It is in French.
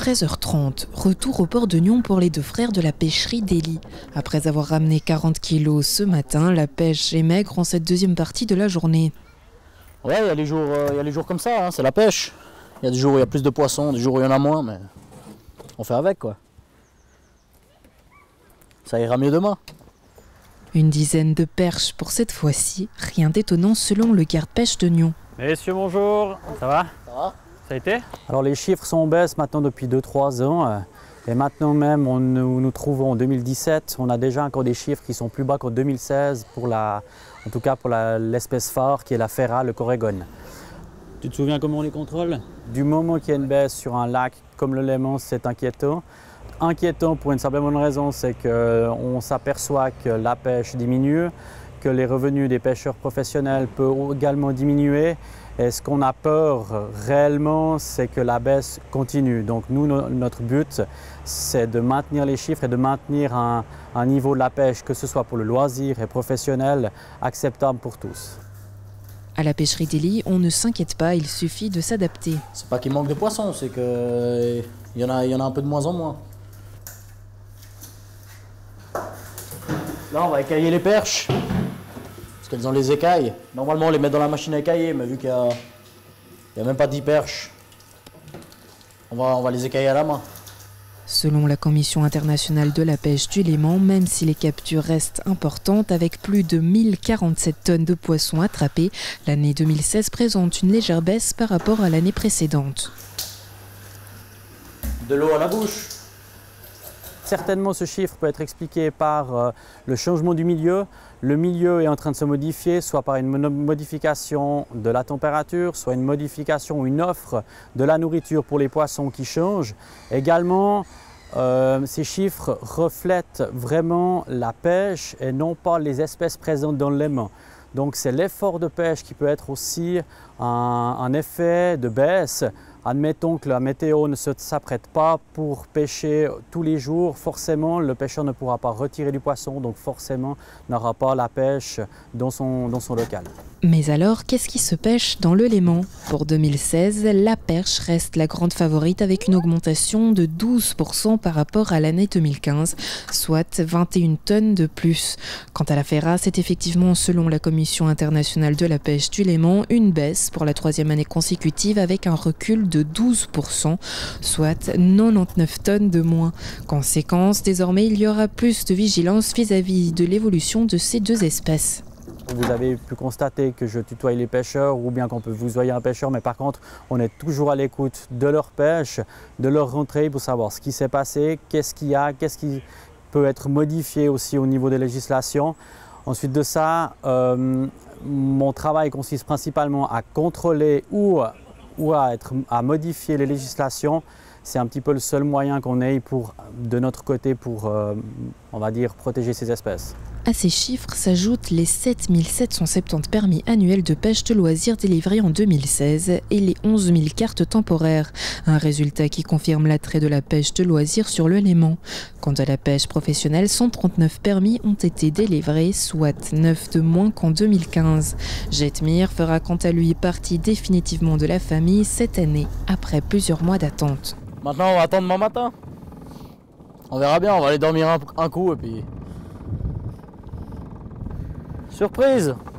13h30, retour au port de Nyon pour les deux frères de la pêcherie d'Élie. Après avoir ramené 40 kilos ce matin, la pêche est maigre en cette deuxième partie de la journée. Ouais, il y a les jours comme ça, hein, c'est la pêche. Il y a des jours où il y a plus de poissons, des jours où il y en a moins, mais on fait avec quoi. Ça ira mieux demain. Une dizaine de perches pour cette fois-ci, rien d'étonnant selon le garde-pêche de Nyon. Messieurs, bonjour, ça va? Ça va? Ça a été? Alors les chiffres sont en baisse maintenant depuis 2-3 ans. Et maintenant même, nous nous trouvons en 2017. On a déjà encore des chiffres qui sont plus bas qu'en 2016, en tout cas pour l'espèce phare qui est la ferra, le corégone. Tu te souviens comment on les contrôle? Du moment qu'il y a une baisse sur un lac comme le Léman, c'est inquiétant. Inquiétant pour une simple et bonne raison, c'est qu'on s'aperçoit que la pêche diminue, que les revenus des pêcheurs professionnels peuvent également diminuer. Et ce qu'on a peur réellement, c'est que la baisse continue. Donc nous, notre but, c'est de maintenir les chiffres et de maintenir un niveau de la pêche, que ce soit pour le loisir et professionnel, acceptable pour tous. À la pêcherie d'Élie, on ne s'inquiète pas, il suffit de s'adapter. C'est pas qu'il manque de poissons, c'est qu'il y en a un peu de moins en moins. Là, on va écailler les perches. Parce qu'elles ont les écailles. Normalement, on les met dans la machine à écailler, mais vu qu'il n'y a même pas 10 perches, on va les écailler à la main. Selon la Commission internationale de la pêche du Léman, même si les captures restent importantes, avec plus de 1047 tonnes de poissons attrapés, l'année 2016 présente une légère baisse par rapport à l'année précédente. De l'eau à la bouche. Certainement, ce chiffre peut être expliqué par le changement du milieu. Le milieu est en train de se modifier, soit par une modification de la température, soit une modification ou une offre de la nourriture pour les poissons qui change. Également, ces chiffres reflètent vraiment la pêche et non pas les espèces présentes dans le Léman. Donc c'est l'effort de pêche qui peut être aussi un effet de baisse. Admettons que la météo ne s'apprête pas pour pêcher tous les jours, forcément le pêcheur ne pourra pas retirer du poisson, donc forcément n'aura pas la pêche dans son local. Mais alors, qu'est-ce qui se pêche dans le Léman? Pour 2016, la perche reste la grande favorite avec une augmentation de 12% par rapport à l'année 2015, soit 21 tonnes de plus. Quant à la ferra, c'est effectivement, selon la Commission internationale de la pêche du Léman, une baisse pour la troisième année consécutive avec un recul de 12%, soit 99 tonnes de moins. Conséquence, désormais, il y aura plus de vigilance vis-à-vis de l'évolution de ces deux espèces. Vous avez pu constater que je tutoie les pêcheurs ou bien qu'on peut vousoyer un pêcheur, mais par contre, on est toujours à l'écoute de leur pêche, de leur rentrée pour savoir ce qui s'est passé, qu'est-ce qu'il y a, qu'est-ce qui peut être modifié aussi au niveau des législations. Ensuite de ça, mon travail consiste principalement à contrôler ou à modifier les législations. C'est un petit peu le seul moyen qu'on ait de notre côté pour, on va dire, protéger ces espèces. À ces chiffres s'ajoutent les 7770 permis annuels de pêche de loisirs délivrés en 2016 et les 11 000 cartes temporaires, un résultat qui confirme l'attrait de la pêche de loisirs sur le Léman. Quant à la pêche professionnelle, 139 permis ont été délivrés, soit 9 de moins qu'en 2015. Jetmir fera quant à lui partie définitivement de la famille cette année, après plusieurs mois d'attente. Maintenant, on va attendre demain matin. On verra bien, on va aller dormir un coup et puis... Surprise!